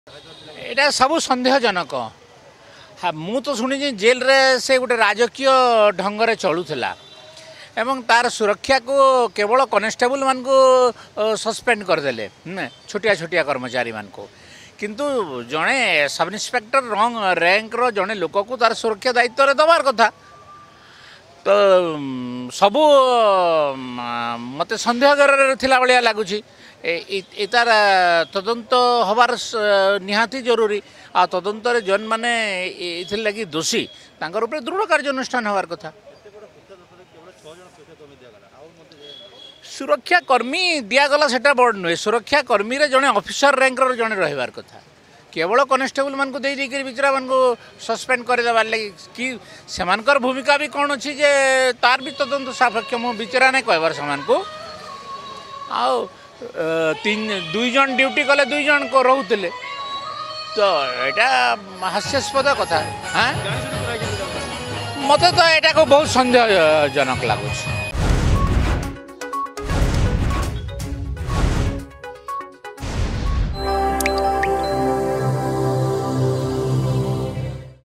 एटा सब सन्देहजनक। हाँ मु तो शुणी जेल रे से गोटे राजकीय ढंग से चलूला एवं तार सुरक्षा को केवल कनेस्टेबल मान को सस्पेंड करदे छोटिया छोटिया कर्मचारी मान को किंतु जड़े सब इन्स्पेक्टर रैंक रो जड़े लोक को तार सुरक्षा दायित्व दबार कथा तो सबू मत सन्देह थिला भाया लगुच तार तदंत हबार निहाती जरूरी आ तदंत जन माने लगी दोषी तांकर ऊपर दृढ़ कार्यानुष्ठान हबार कथा। सुरक्षा कर्मी दिगला सेटा बड़ नुहे सुरक्षा कर्मी रे जड़े ऑफिसर रैंक रो जड़े रहिबार कथा केवल कनेस्टेबल मान को देकर विचरा मान को सस्पेंड करदेवार लगी कि सेमानकर भूमिका भी कौन अच्छी जे तार भी तदंत सापेक्ष मु विचरा नहीं कहबार सेमान को आउ दुई जन ड्यूटी कले दुई जन को रोते तो यहाँ हास्यास्पद कथा। हाँ मत तो यहाँ को बहुत सन्देहजनक लगुच।